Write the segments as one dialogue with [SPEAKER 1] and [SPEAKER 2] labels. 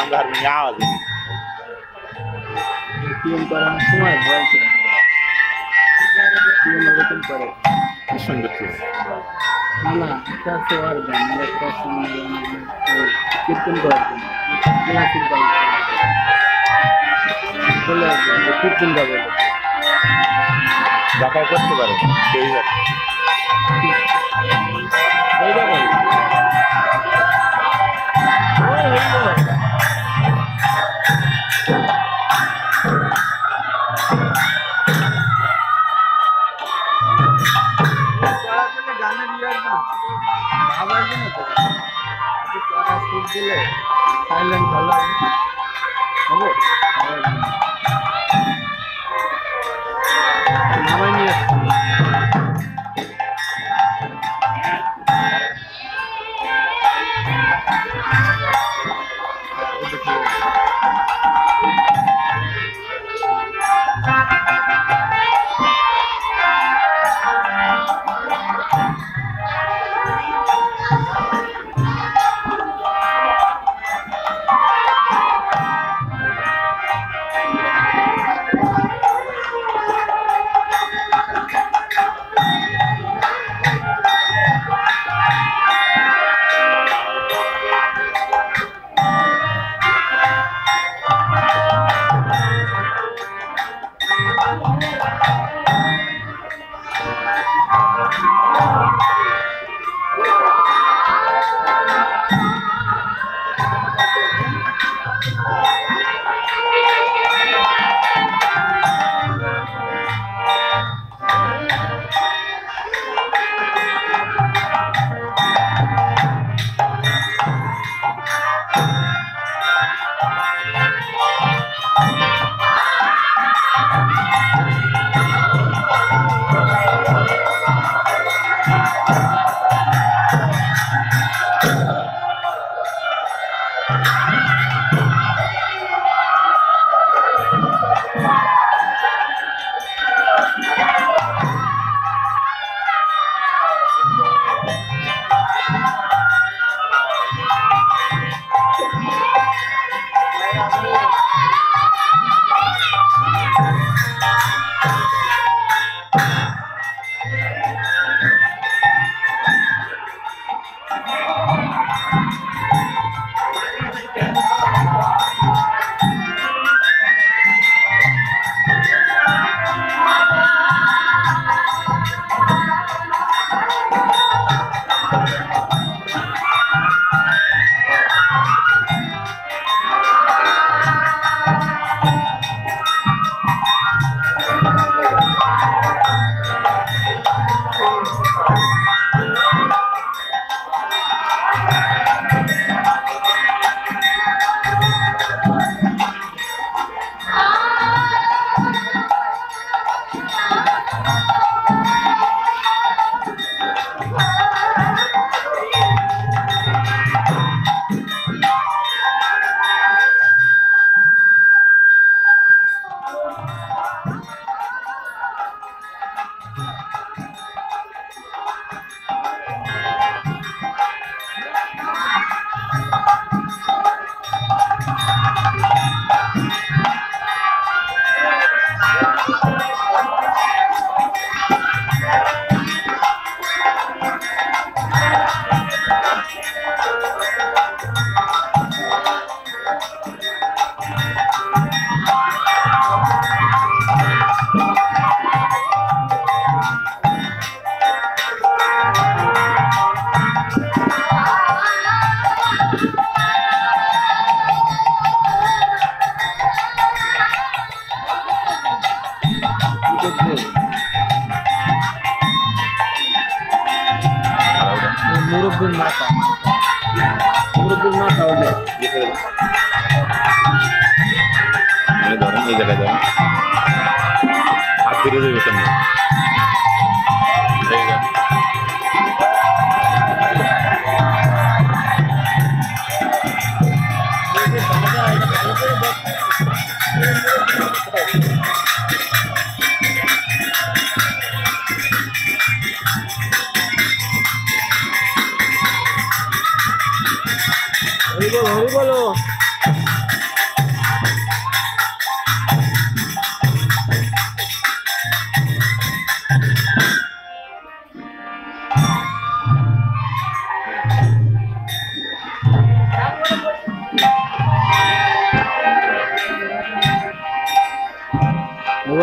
[SPEAKER 1] আমরা আর আওয়াজ
[SPEAKER 2] টিএম করার সময় বলছে টিএম এরকম করে
[SPEAKER 1] সুন্দর ছিল
[SPEAKER 2] না না এটা তো আর গান একটা সময় কীর্তন করার জন্য ক্লাসিক গান চলে আসবে কীর্তন গাবে
[SPEAKER 1] দেখায় করতে পারে সেই
[SPEAKER 2] গানের ইয়ার না ভাবার জন্য তো দিলে সাইলেন্ট ভালো হবে নামাই নিয়ে মুরব্বীর মাথা ওটা
[SPEAKER 1] ধরেন এই জায়গায় ধরেন হাত ধরে দেবে কেমন
[SPEAKER 2] হরি বলো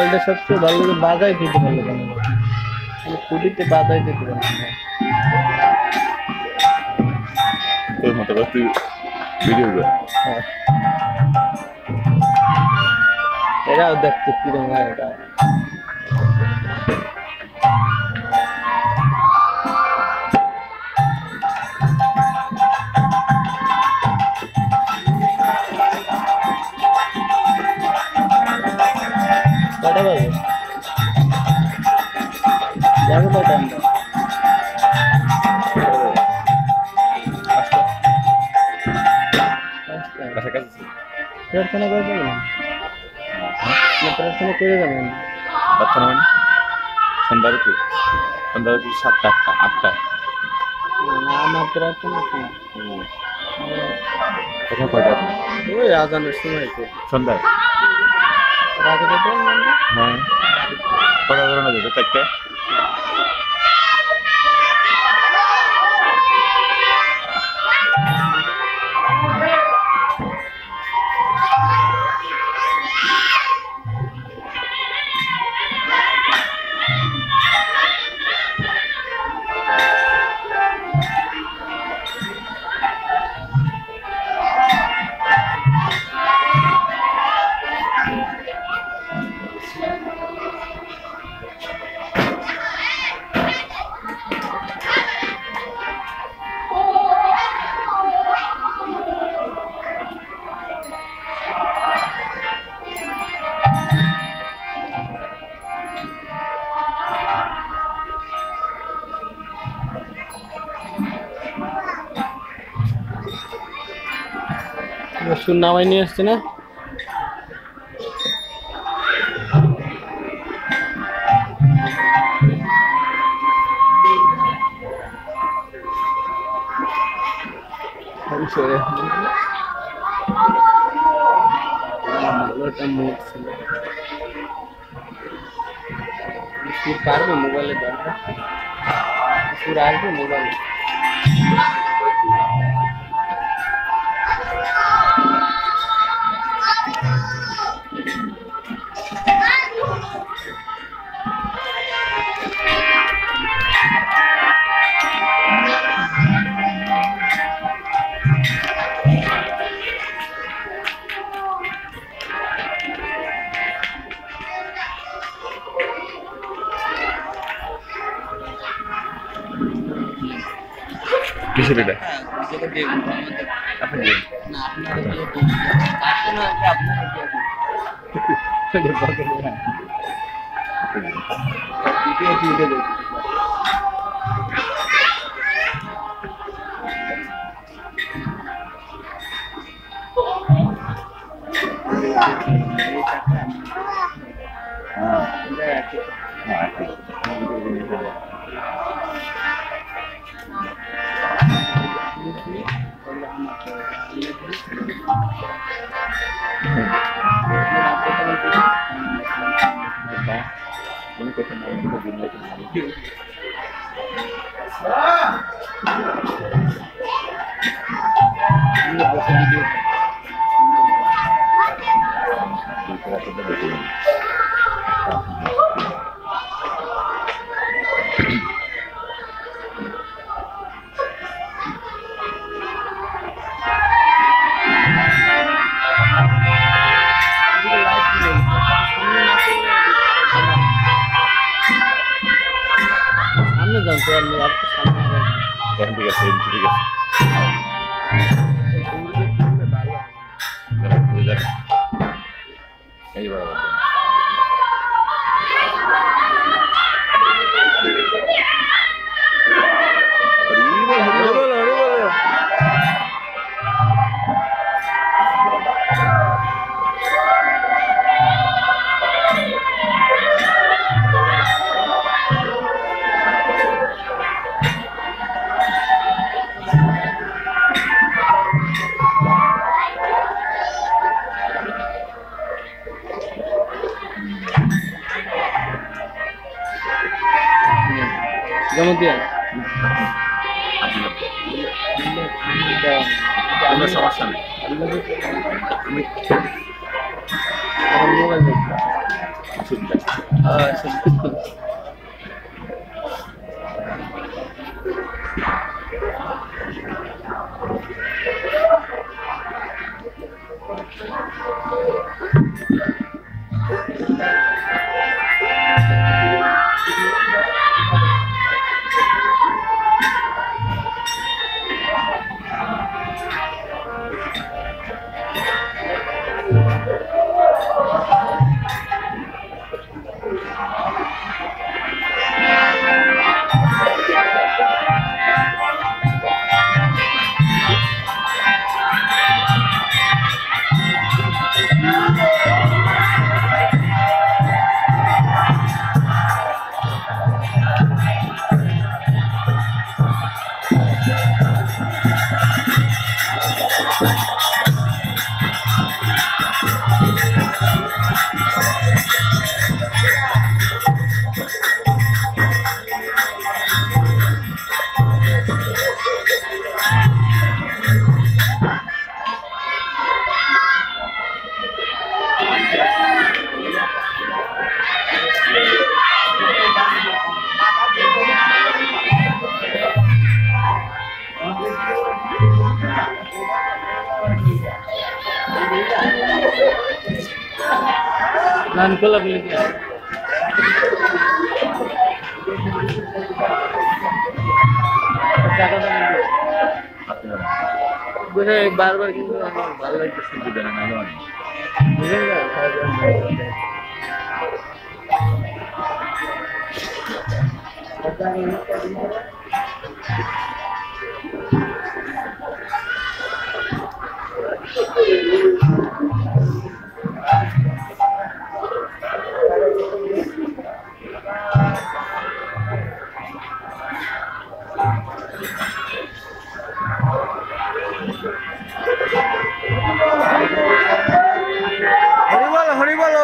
[SPEAKER 2] মোবাইলটা সবচেয়ে ভালো লাগে বাজাই দিতে পারলে ভালো লাগে কুটিতে বাজাই দিতে পারলে
[SPEAKER 1] তোর মতো করে তুই ভিডিও কর
[SPEAKER 2] হ্যাঁ এরাও দেখতে কিরকম হয় এটা কটা বাজে যাবো কটা আমরা
[SPEAKER 1] কাছাকাছি
[SPEAKER 2] প্রার্থনা করে যাবো না প্রার্থনা করে যাবেন
[SPEAKER 1] প্রার্থনা মানে সন্ধ্যারতি 7টা 8টা
[SPEAKER 2] না আমার প্রার্থনা শোনা
[SPEAKER 1] কোথাও কয়টা
[SPEAKER 2] ওই আজানের সময় তো
[SPEAKER 1] সন্ধ্যা
[SPEAKER 2] রাতে দেবেন
[SPEAKER 1] হ্যাঁ কটা ধরনা যেত 4টা
[SPEAKER 2] রসুন নামাই নিয়ে আসছে না ভালোটা মুখ ছিল সুর পারবে মোবাইলে দরকার সুর আসবে মোবাইলে
[SPEAKER 1] কিসের এটা সামনে জানতে পারলি আর তো সামনে এখন ঠিক আছে ঠিক আছে এই বরাবর
[SPEAKER 2] যেমন দিয়া
[SPEAKER 1] কোনো সমস্যা নেই
[SPEAKER 2] mobile
[SPEAKER 1] sudah.
[SPEAKER 2] Sudah. Nankul beli dia. Gue baru gitu, baru lagi
[SPEAKER 1] Itu dengan anu.
[SPEAKER 2] bisa nggak kalian Hori bolo.